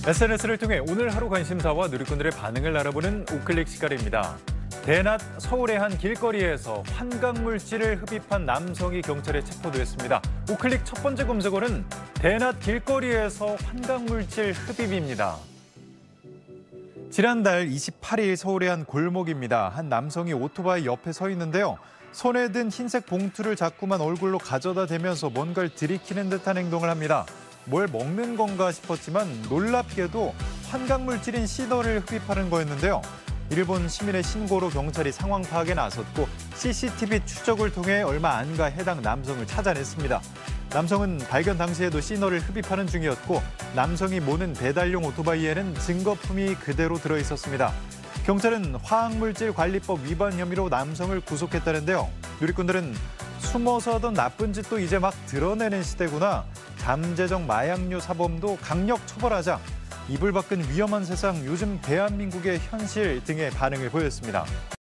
SNS를 통해 오늘 하루 관심사와 누리꾼들의 반응을 알아보는 우클릭 시간입니다. 대낮 서울의 한 길거리에서 환각물질을 흡입한 남성이 경찰에 체포됐습니다. 우클릭 첫 번째 검색어는 대낮 길거리에서 환각물질 흡입입니다. 지난달 28일 서울의 한 골목입니다. 한 남성이 오토바이 옆에 서 있는데요. 손에 든 흰색 봉투를 자꾸만 얼굴로 가져다 대면서 뭔가를 들이키는 듯한 행동을 합니다. 뭘 먹는 건가 싶었지만 놀랍게도 환각물질인 시더를 흡입하는 거였는데요. 이를 본 시민의 신고로 경찰이 상황 파악에 나섰고 CCTV 추적을 통해 얼마 안 가 해당 남성을 찾아냈습니다. 남성은 발견 당시에도 시너를 흡입하는 중이었고 남성이 모는 배달용 오토바이에는 증거품이 그대로 들어있었습니다. 경찰은 화학물질관리법 위반 혐의로 남성을 구속했다는데요. 누리꾼들은 숨어서 하던 나쁜 짓도 이제 막 드러내는 시대구나. 잠재적 마약류 사범도 강력 처벌하자. 이불 밖은 위험한 세상, 요즘 대한민국의 현실 등의 반응을 보였습니다.